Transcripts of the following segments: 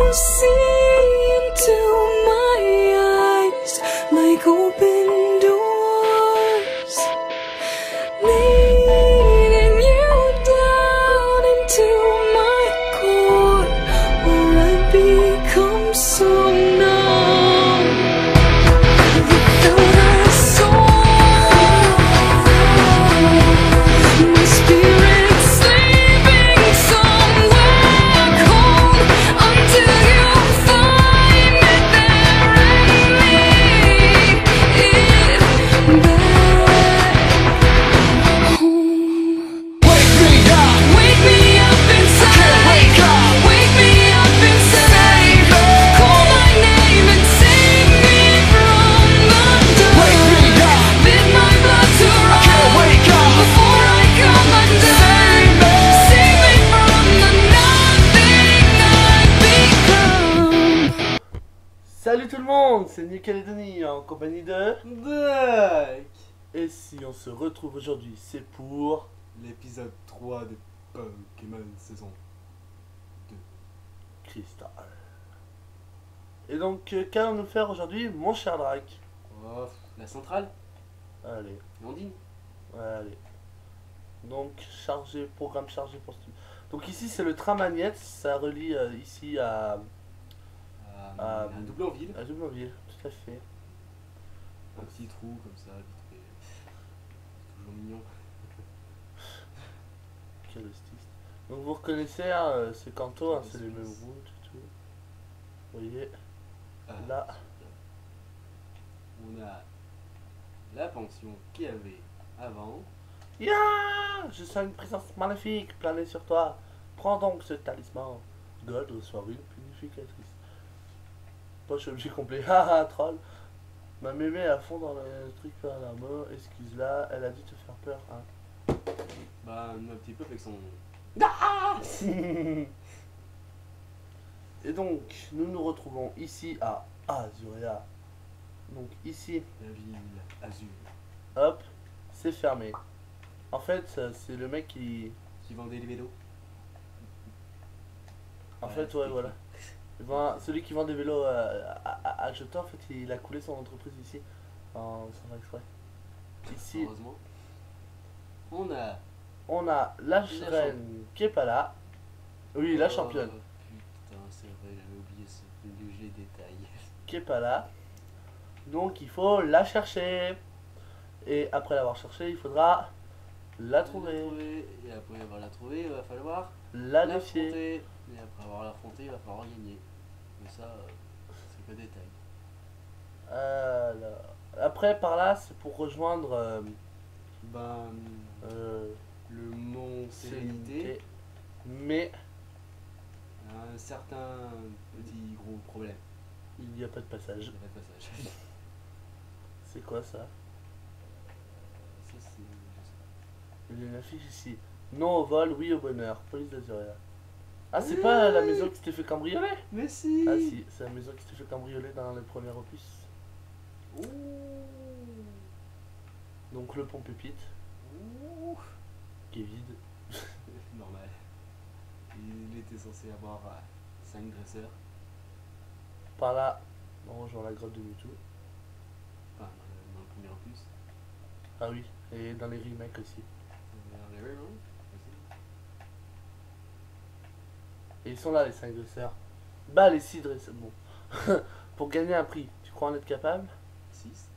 see into my eyes like open doors, leading you down into my core, where I become so numb without a soul. My spirit's sleeping somewhere cold until you find it there and lead it back home. Wake me up inside. Wake me up inside. Call my name and save me from the dark. Bid my blood to run before I come undone. Save me from the nothing I've become. Salut tout le monde, c'est New Caledonie en compagnie de... Duck. Et si on se retrouve aujourd'hui, c'est pour... L'épisode 3 de Pokémon saison 2. Crystal. Et donc, qu'allons-nous faire aujourd'hui, mon cher Drake? Oh, la centrale Allez, Landine. allez. Donc, programme chargé pour ce... Donc ici, c'est le train Magnette, ça relie ici à Un double en ville. Doublonville, tout à fait. Un petit trou comme ça, vite fait. Toujours mignon. Quel autiste. Donc vous reconnaissez, hein, c'est Kanto, hein, c'est les mêmes routes et tout. Vous voyez, Ah, là, on a la pension qu'il y avait avant. ya, je sens une présence maléfique planer sur toi. Prends donc ce talisman. Gold reçoit une purificatrice. Poche objet complet. Haha, troll. Ma mémé est à fond dans le truc par la main. Excuse-la, elle a dû te faire peur, hein. Bah, un petit peu avec son. Et donc, nous nous retrouvons ici à Azuria. Donc ici, La ville Azur. hop, c'est fermé. En fait, c'est le mec qui... Qui vendait les vélos. En Ouais, fait, c'était ouais, qui voilà. Celui qui vend des vélos à jeter, en fait, il a coulé son entreprise ici, sans faire exprès. Ici, Heureusement. on a la reine qui est pas là. Oui, la Oh, championne Putain, c'est vrai, j'avais oublié ce léger détail. qui est pas là. Donc, il faut la chercher. Et après l'avoir cherchée, il faudra la trouver, Et après avoir la trouvé, il va falloir la défier. l'affronter. Et après avoir l'affronté, il va falloir gagner. Mais ça, c'est que détail. Alors, après, par là, c'est pour rejoindre Ben, le mont Sérénité Sérénité. Mais a un certain petit gros problème. il n'y a pas de passage. Il n'y a pas de passage. C'est quoi ça? Ça, c'est. Je sais pas. Il y a une affiche ici. Non au vol, oui au bonheur. Police d'Azuria. Ah, c'est pas la maison qui s'était fait cambrioler? Mais si! Ah si, c'est la maison qui s'était fait cambrioler dans le premier opus. Ouh. Donc le pont Pépite, Ouh. qui est vide. Normal. Il était censé avoir 5 dresseurs. Par là, on rejoint la grotte de Mewtwo. Enfin, dans le premier opus. Ah oui, et dans les remakes aussi. Dans les Railroad aussi. Et ils sont là les 5 dresseurs. Bah les 6 dresseurs, bon. Pour gagner un prix, tu crois en être capable? 6.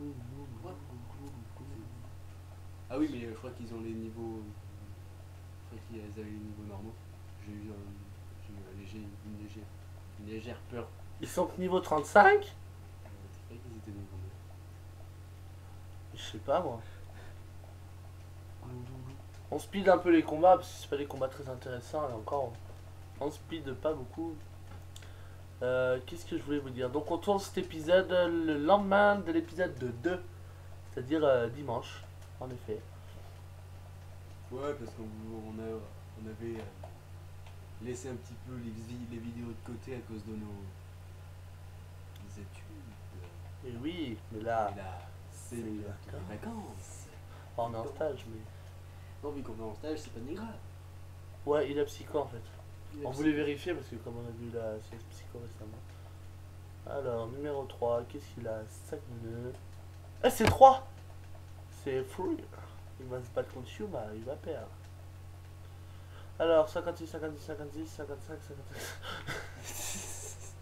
Ah oui, mais je crois qu'ils ont les niveaux. Je crois qu'ils avaient les niveaux normaux. J'ai eu une légère peur. Ils sont niveau 35? Tu croyais qu'ils étaient niveau Je sais pas moi. On speed un peu les combats parce que c'est pas des combats très intéressants et encore on speed pas beaucoup. Qu'est-ce que je voulais vous dire? Donc on tourne cet épisode le lendemain de l'épisode de 2, c'est-à-dire dimanche en effet. Ouais, parce qu'on avait laissé un petit peu les vidéos de côté à cause de nos études. Et oui, mais là, Et là, c'est les les vacances. on est en stage mais... Non, vu qu'on est en stage, c'est pas ni grave. Ouais, il est psycho en fait. On voulait vérifier parce que comme on a vu la CS Psycho récemment. Alors, numéro 3, qu'est-ce qu'il a 5 minutes. Eh, c'est 3. C'est Free. Il va se battre contre Yuma, il va perdre. Alors, 56, 56, 56, 55, 56.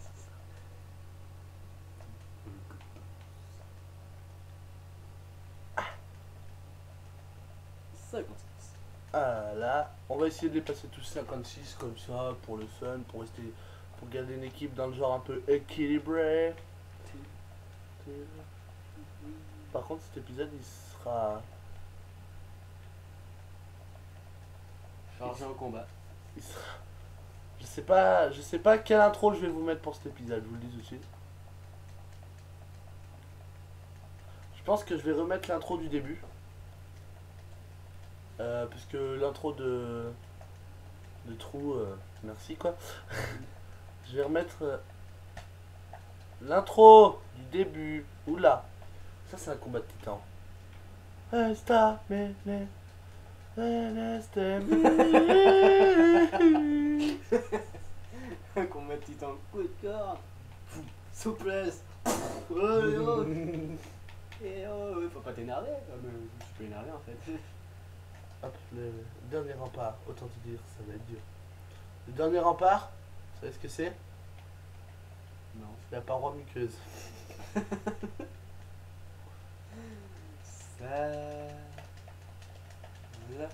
Ah là, on va essayer de les passer tous 56 comme ça, pour le fun, pour rester, pour garder une équipe dans le genre un peu équilibré. Par contre, cet épisode, il sera... Chargé en combat. Il sera... Je sais pas quelle intro je vais vous mettre pour cet épisode, je vous le dis tout de suite. Je pense que je vais remettre l'intro du début. Parce que l'intro de Trou, merci quoi. Je vais remettre l'intro du début. Oula, ça c'est un combat de titan. Esta, mais, Un combat de titan, coup de corps, souplesse. Oh, oh. Et oh, faut pas t'énerver. Je suis pas énervé en fait. Hop, le dernier rempart, autant te dire, ça va être dur. Le dernier rempart, vous savez ce que c'est? Non. C'est la paroi muqueuse. Ça. Là.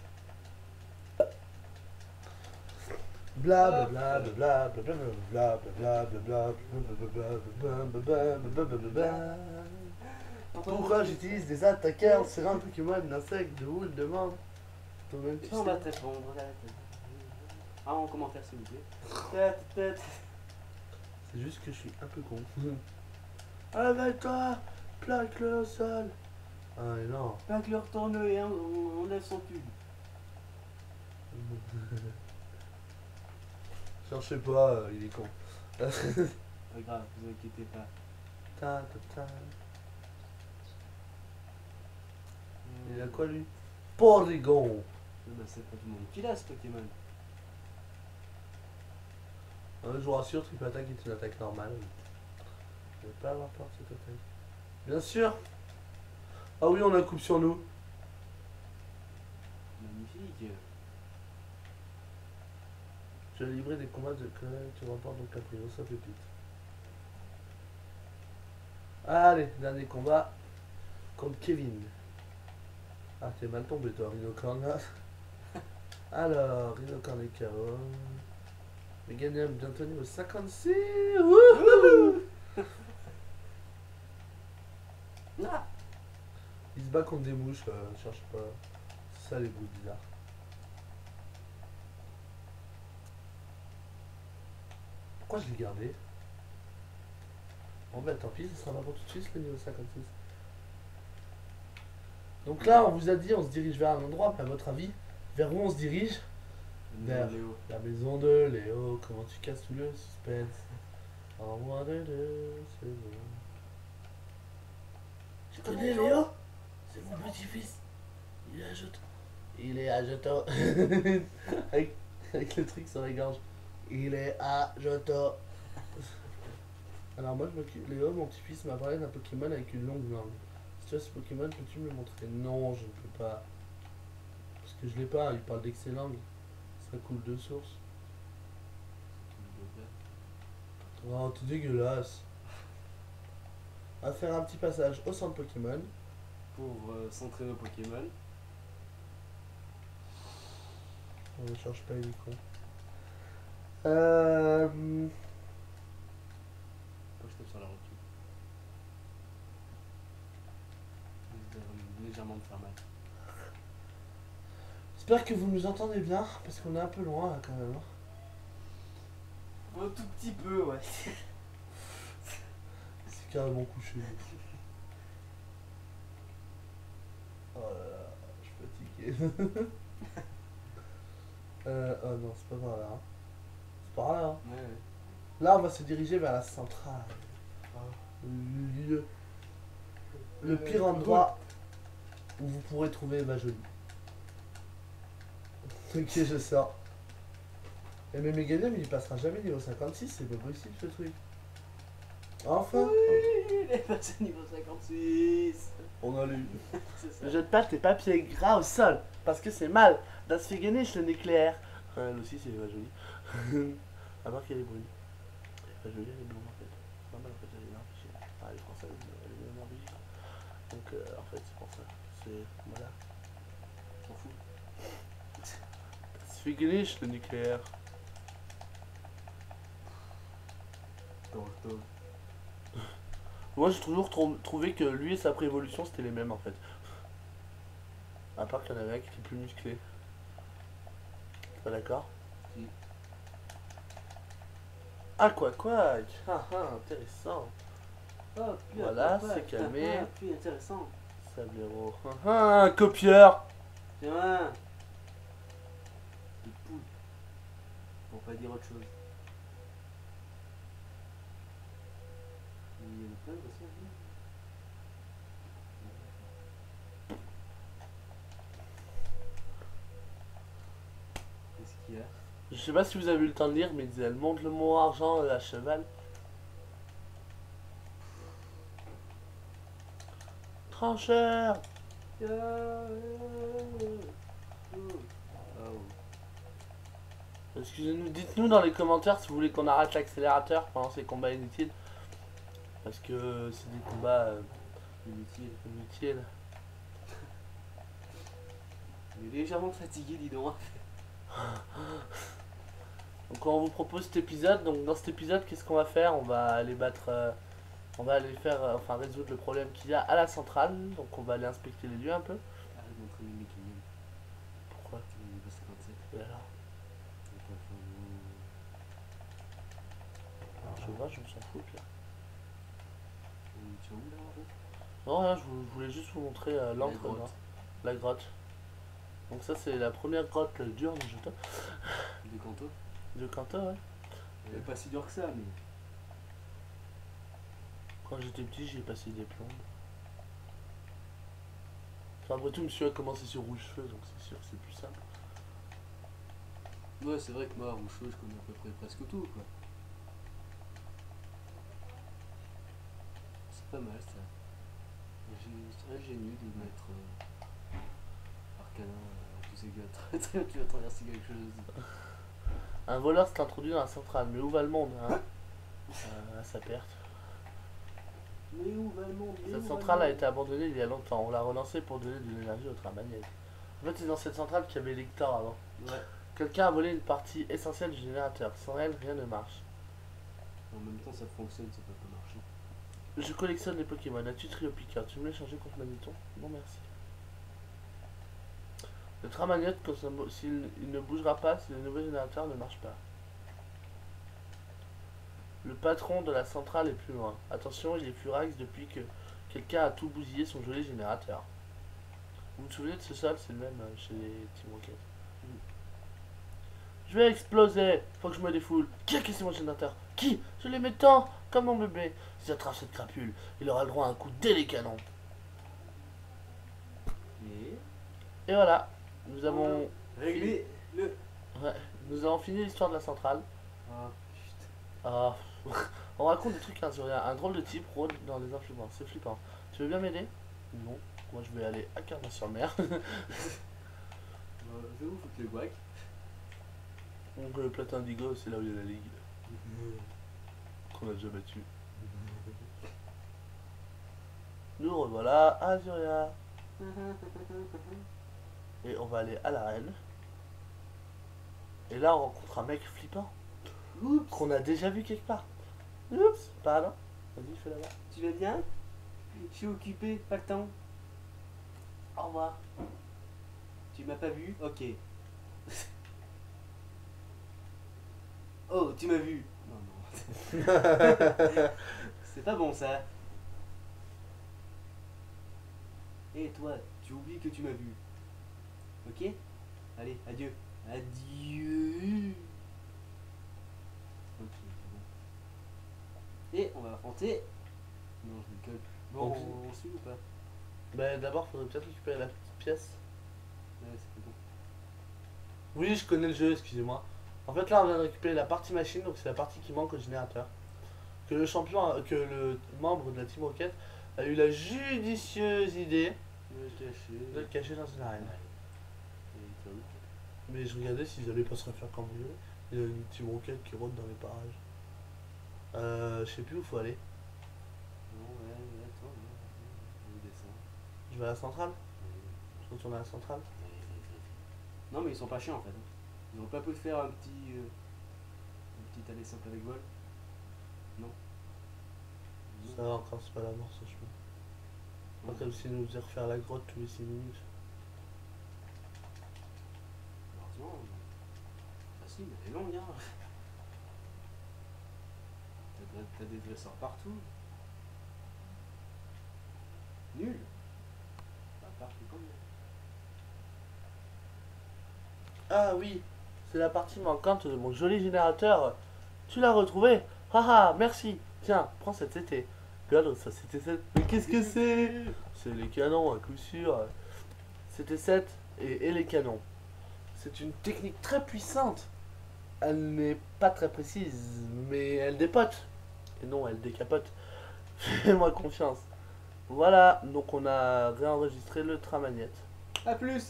Bla bla bla bla bla bla bla bla bla bla bla bla. Pourquoi j'utilise des attaqueurs sur un Pokémon d'insectes de houle demande? On va te répondre. Ah, en commentaire s'il vous plaît. C'est juste que je suis un peu con. Avec-toi, plaque-le au sol. Ah mais non. Plaque le retourne et on lève son pub. Cherchez pas, il est con. Pas grave, vous inquiétez pas. Ta, ta, ta. Il a quoi lui? Porygon. Non, mais c'est pas tout le monde qui l'a ce Pokémon. Je vous rassure, Triple Attaque est une attaque normale. Je vais pas avoir peur de cette attaque. Bien sûr. Ah oui, on a un coupe sur nous. Magnifique. Tu as livré des combats de collègues, tu remportes donc la primo, ça pépite. Allez, dernier combat contre Kevin. Ah, t'es mal tombé toi, Rhinocorn là. Alors, Rhinocorn et KO. Meganium bientôt niveau 56. Wouhou. Ah. Il se bat contre des mouches, cherche pas. C'est ça les bruits bizarres. Pourquoi je l'ai gardé? Bon bah tant pis, ce sera pas pour tout de suite le niveau 56. Donc là on vous a dit on se dirige vers un endroit, mais à votre avis, vers où on se dirige? Vers Léo. la maison de Léo. Comment tu casses tout le suspense? En moins de 2 secondes. Tu connais Léo? C'est mon petit-fils. Il est à Joto. Il est à Joto. avec le truc sur les gorges. Il est à Joto. Alors moi je m'occupe. Léo, mon petit-fils, m'a parlé d'un Pokémon avec une longue langue. Si tu as ce Pokémon, peux-tu me le montrer? Non, je ne peux pas. Parce que je l'ai pas, il parle d'excellent. Ça coule de source. Oh, t'es dégueulasse. On va faire un petit passage au centre Pokémon. Pour s'entraîner au Pokémon. On ne cherche pas les cons. Faut que je tape sur la rotule. Légèrement me faire mal. J'espère que vous nous entendez bien, parce qu'on est un peu loin là, quand même. Un tout petit peu, ouais. C'est carrément couché. Oh là là, je suis fatigué. Oh non, c'est pas par là. Hein. C'est par là. Hein. Ouais, ouais. Là, on va se diriger vers la centrale. Le pire endroit où vous pourrez trouver ma jolie. Ok, je sors. Et mais Meganium il passera jamais niveau 56, c'est pas possible ce truc. Enfin, Oui, les personnes niveau 56. on a lu. C'est ça. Ne jette pas tes papiers gras au sol, parce que c'est mal. Das Fegenisch, le nucléaire. Elle aussi, c'est pas joli. À part qu'elle est brune. Elle est pas jolie, elle est blonde en fait. Pas mal en fait, elle est norvégienne. Ah, elle est française, mais elle est norvégienne. Donc en fait, c'est pour ça. C'est. Voilà. T'en fous. Das Fegenisch, le nucléaire. Attends. Moi, j'ai toujours trouvé que lui et sa préévolution c'était les mêmes en fait. À part qu'il y en avait un qui était plus musclé. Pas d'accord? Si. Ah, quoi, ah, intéressant. Oh, puis Voilà, c'est calmé. Puis intéressant. Sablero. Un copieur. Tiens. Des poules. Pour pas dire autre chose. Il y en a plein de ça. Qu'est-ce qu'il y a? Je sais pas si vous avez eu le temps de lire, mais elle monte le mot argent à cheval. Trancheur. Oh. Excusez-nous, dites-nous dans les commentaires si vous voulez qu'on arrête l'accélérateur pendant ces combats inutiles. Parce que c'est des combats inutiles. Il est légèrement fatigué, dis donc. Donc on vous propose cet épisode. Donc dans cet épisode, qu'est-ce qu'on va faire? On va aller battre... on va aller faire... enfin résoudre le problème qu'il y a à la centrale. Donc on va aller inspecter les lieux un peu. Arrête d'entraîner mes clients. Pourquoi? Tu veux pas 57. Et alors? Attends, Je vois, je m'en fous là. tu es où là en fait? Non, rien, je voulais juste vous montrer l'encre, grotte. non, la grotte. Donc ça c'est la première grotte dure du Jota. De Kanto? De Kanto, ouais. Elle est pas si dure que ça, mais. Quand j'étais petit, j'y ai passé des plombes. Enfin, après tout, monsieur a commencé sur Rouge-Feu, donc c'est sûr que c'est plus simple. Ouais, c'est vrai que moi, Roucheux, je connais à peu près presque tout, quoi. C'est pas mal ça. C'est ingénieux de mettre Arcana, tu sais que tu vas traverser quelque chose. Un voleur s'est introduit dans la centrale, mais où va le monde, hein? À sa perte. Mais où va le monde? Cette centrale a été abandonnée il y a longtemps. On l'a relancée pour donner de l'énergie au train magnète. En fait, c'est dans cette centrale qu'il y avait l'Hector avant. Ouais. Quelqu'un a volé une partie essentielle du générateur. Sans elle, rien ne marche. En même temps, ça fonctionne, ça peut pas marcher. Je collectionne les Pokémon. As-tu Trio-Piqueur? Tu veux l'échanger contre Magnéton? Non, merci. Le train magnète, s'il ne bougera pas, si le nouveau générateur ne marche pas. Le patron de la centrale est plus loin. Attention, il est furax depuis que quelqu'un a tout bousillé son joli générateur. Vous vous souvenez de ce sol? C'est le même chez les Team Rocket. Je vais exploser. Faut que je me défoule. Qui a cassé mon générateur? Qui? Je l'aimais tant, comme mon bébé. Si j'attrape cette crapule, il aura le droit à un coup dès les canons. Et Et voilà. Nous avons... régler le. Ouais, nous avons fini l'histoire de la centrale. Ah putain. Ah, on raconte des trucs sur un drôle de type rôde dans les influences. C'est flippant. Tu veux bien m'aider? Non. Moi je vais aller à Carnat-sur-Mer. Je vais vous foutre le guac. Donc le plateau indigo, c'est là où il y a la ligue. Qu'on a déjà battu. Nous revoilà à Azuria. Et on va aller à l'arène. Et là on rencontre un mec flippant. Oups. Qu'on a déjà vu quelque part. Oups, pardon. Vas-y, fais là-bas. Tu vas bien? Je suis occupé, pas le temps. Au revoir. Tu m'as pas vu? Ok. Oh, tu m'as vu? Non, non. C'est pas bon ça. Et toi, tu oublies que tu m'as vu. Ok? Allez, adieu. Adieu. Ok, c'est bon. Et on va affronter. Non, je déconne. Bon, Ok. on suit ou pas? Bah d'abord, faudrait peut-être récupérer la petite pièce. Ouais, c'est bon. Oui, je connais le jeu, excusez-moi. En fait, là, on vient de récupérer la partie machine, donc c'est la partie qui manque au générateur. Que le champion, que le membre de la Team Rocket a eu la judicieuse idée de le cacher dans une arène. Mais je regardais s'ils allaient pas se refaire cambrioler. Il y a une Team Rocket qui rôde dans les parages. Je sais plus où faut aller. Non, ouais, attends, on descend. Je vais à la centrale. Je retourne à la centrale. Non, mais ils sont pas chiants en fait. Ils ont pas pu faire un petit aller simple avec vol. Non. Ça va encore, c'est pas la mort, ce chemin. Pas comme s'ils nous faisaient refaire la grotte tous les 6 minutes. Heureusement. Facile, elle est longue, hein. T'as des dresseurs partout. Nul. Bah, partout comme Ah oui, c'est la partie manquante de mon joli générateur. Tu l'as retrouvé? Haha, merci. Tiens, prends cette CT. Regarde, ça c'était 7. Mais qu'est-ce que c'est? C'est les canons, à coup sûr. C'était 7 et les canons. C'est une technique très puissante. Elle n'est pas très précise, mais elle dépote. Et non, elle décapote. Fais-moi confiance. Voilà, donc on a réenregistré le Tramagnette. A plus.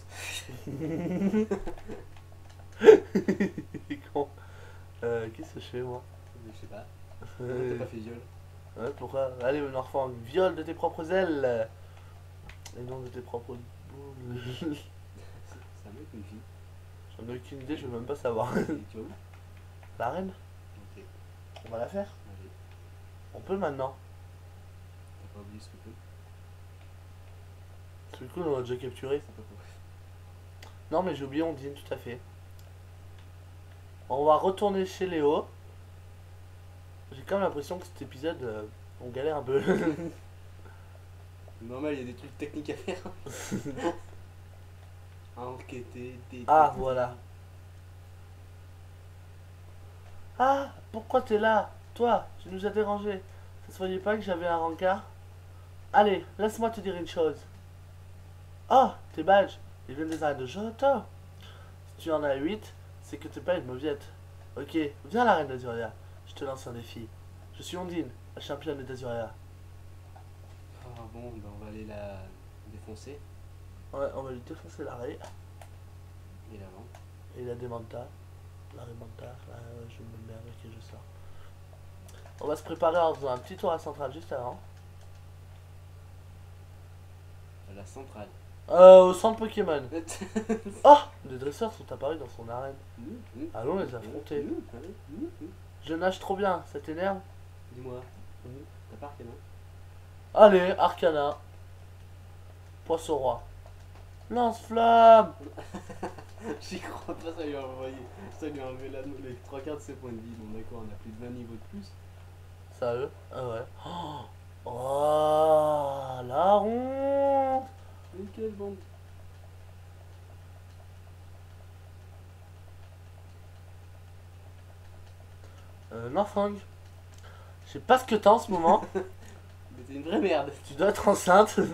Con. Qu'est-ce que je fais moi? Je sais pas. T'as pas fait viol. Ouais, pourquoi? Allez, mon enfant, viole de tes propres ailes. Et non de tes propres boules. C'est un mec ou une fille? J'en ai aucune idée, je veux même pas savoir. Et tu vas où? La reine? Ok, On va la faire? allez. On peut maintenant. T'as pas oublié ce que tu peux? C'est cool, on l'a déjà capturé. C'est pas faux. Non, mais j'ai oublié Ondine, tout à fait. On va retourner chez Léo. J'ai quand même l'impression que cet épisode, on galère un peu. Normal, il y a des trucs techniques à faire. Enquêter, Ah, voilà. Ah, pourquoi t'es là? Toi, tu nous as dérangé. Ça se voyait pas que j'avais un rencard? Allez, laisse-moi te dire une chose. Oh, tes badges, ils viennent des arènes de Johto. Si tu en as 8, c'est que t'es pas une mauviette. Ok, viens à l'arène d'Azuria. Je te lance un défi. Je suis Ondine, la championne d'Azuria. Ah bon, ben on va aller la défoncer Ouais, on va lui défoncer l'arrêt. et la vendre. Et la démenta. La remanta. Je me mets avec et je sors. On va se préparer en faisant un petit tour à la centrale juste avant. À la centrale. Au centre Pokémon. Oh, les dresseurs sont apparus dans son arène. Allons les affronter. Je nage trop bien, ça t'énerve? Dis-moi, t'as pas Arcana? Allez, Arcana. Poisson roi. Lance-flamme. J'y crois pas, ça lui a envoyé. Ça lui a enlevé les 3/4 de ses points de vie. Bon d'accord, on a plus de 20 niveaux de plus. Sérieux? Ah ouais. Oh, la honte. Mais quelle bande. Norfang. Je sais pas ce que t'as en ce moment. Mais t'es une vraie merde. Tu dois être enceinte. C'est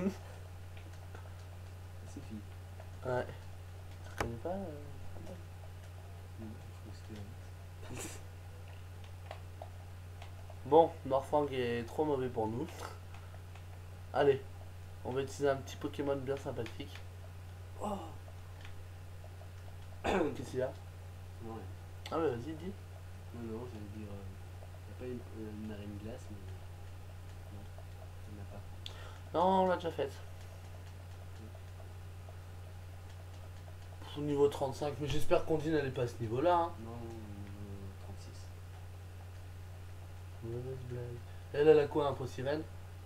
fini. Ouais. Tu connais pas Je crois que c'était Bon, Norfang est trop mauvais pour nous. Allez, on va utiliser un petit Pokémon bien sympathique. Oh. Qu'est-ce qu'il y a? Non, rien. Ah ouais, vas-y, dis. Non, j'allais dire. Y'a pas une arène glace, mais. Non, y'en a pas. Non, on l'a déjà faite. Au niveau 35, mais j'espère qu'Ondine elle est pas à ce niveau-là. Hein. Non, 36. Mauvaise blague. Elle a quoi, un pot sirène?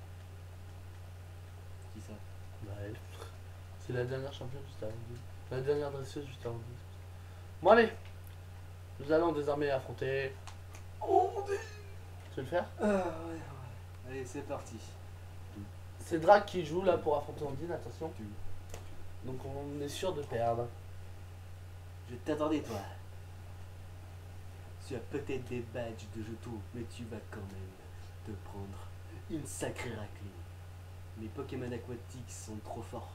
Qui ça? Bah elle. C'est la dernière championne juste avant Ondine. La dernière dresseuse juste avant Ondine. Bon allez. Nous allons désormais affronter Ondine. Tu veux le faire? Ah ouais. Allez, c'est parti. C'est Drake qui joue là pour affronter Ondine, attention. Tu- Donc on est sûr de perdre. Je t'attendais, toi. Tu as peut-être des badges de Johto, mais tu vas quand même te prendre une sacrée raclée. Les Pokémon aquatiques sont trop forts.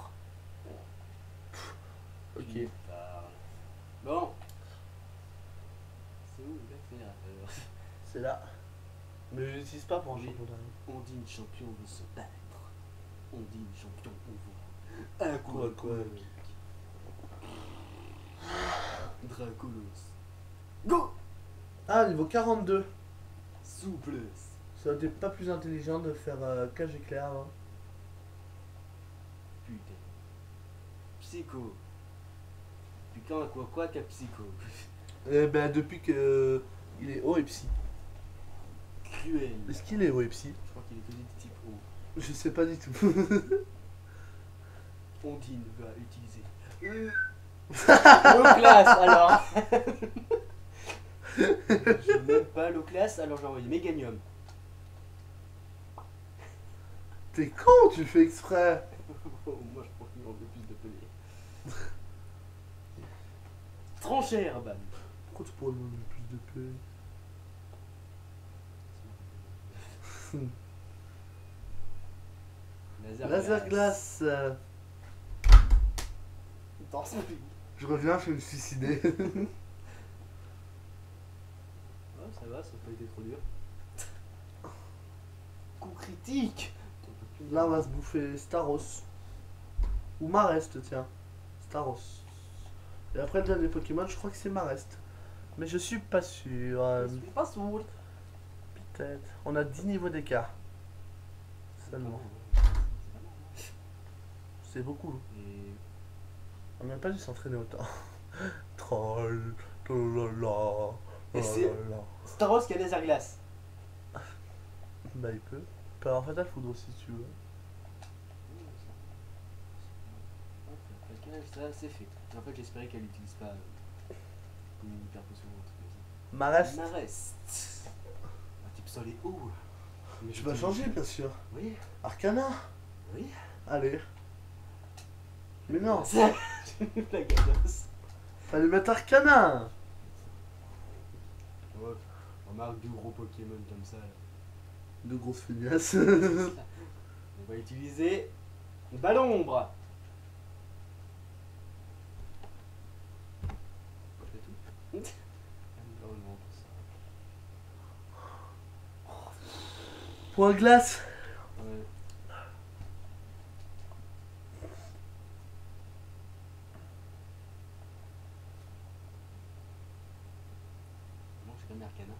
Ok. Tu parles. Bon, où l'accélérateur? C'est là. Mais je l'utilise pas pour un Oui. champion d'arène. On dit une champion veut se battre. On dit une champion on voit un coup à Quoi. Dracolos. Go! Ah, niveau 42. Souplesse. Ça aurait été pas plus intelligent de faire cage éclair. Hein. Putain. Psycho. Puis quand quoi qu'à psycho. Eh ben, depuis que il est haut et psy. Cruel. Est-ce qu'il est haut et psy? Je crois qu'il est que du type O. Je sais pas du tout. Ondine va utiliser. L'eau classe alors. Je n'aime pas l'eau classe alors j'ai envoyé Méganium. T'es con, tu fais exprès. Oh, moi je crois qu'il en veut plus de pelé. Tranchère, bam. Pourquoi tu pourrais me donner plus de paix? Laser glace. Dans son pays. Je reviens, je vais me suicider. Oh, ça va, ça n'a pas été trop dur. Coup critique. Là, on va se bouffer Staros. Ou Marest, tiens. Staros. Et après, le dernier Pokémon, je crois que c'est Marest. Mais je suis pas sûr. Je suis pas sourd. Peut-être. On a 10 niveaux d'écart. Seulement. C'est beaucoup. Et On n'a pas dû s'entraîner autant. Troll. Tolala, Et c'est- tolala. Staros qui a des glace. Bah, il peut. Il peut avoir Fatal Foudre si tu veux. Ça c'est fait. En fait j'espérais qu'elle n'utilise pas comme une hyper potion ou un truc comme Marest. ça. Marest. Un type sol et eau. Mais Tu vas changer, bien sûr. Oui, Arcana. oui. Allez. Mais non. La gadosse. Fallait mettre Arcana. Ouais, remarque du gros Pokémon comme ça. Là. De grosses feignasses. On va utiliser le Ballombre. C'est tout. Oh non, pour ça. Point glace. Ouais. Non, c'est comme Arcana.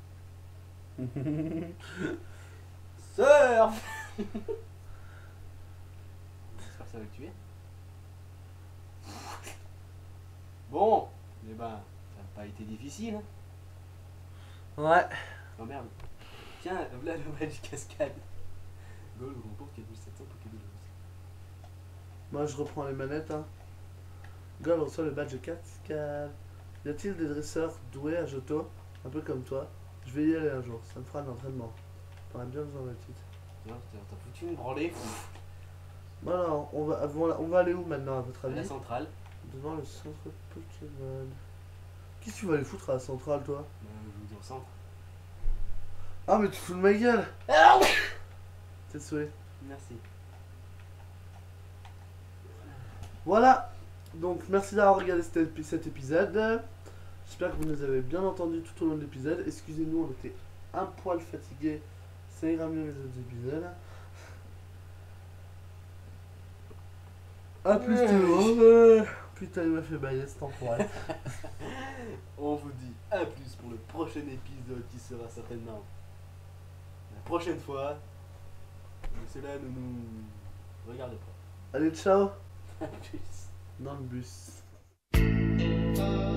Surf. J'espère que ça va le tuer. Bon, eh ben, ça n'a pas été difficile. Hein. Ouais. Oh merde. Tiens, voilà le badge cascade. Gold remporte 4700 Pokémon. Moi, je reprends les manettes. Hein. Gold reçoit le badge cascade. Y a-t-il des dresseurs doués à Johto? Un peu comme toi. Je vais y aller un jour. Ça me fera un entraînement. T'en as bien besoin, ma petite. Non, t'as foutu une branlée. Bon alors, on va aller où maintenant, à votre À la avis? centrale. Devant le centre Pokémon. Qu'est-ce que tu vas aller foutre à la centrale, toi? Je vous dis au centre. Ah, mais tu fous de ma gueule! T'es souhait. Merci. Voilà! Donc, merci d'avoir regardé cet épisode. J'espère que vous nous avez bien entendus tout au long de l'épisode. Excusez-nous, on était un poil fatigués. Ça ira mieux les autres épisodes. A plus de putain, il m'a fait bailler cet enfoiré. On vous dit à plus pour le prochain épisode qui sera certainement la prochaine fois. Mais cela ne nous regarde pas. Allez, ciao! À plus. Dans le bus.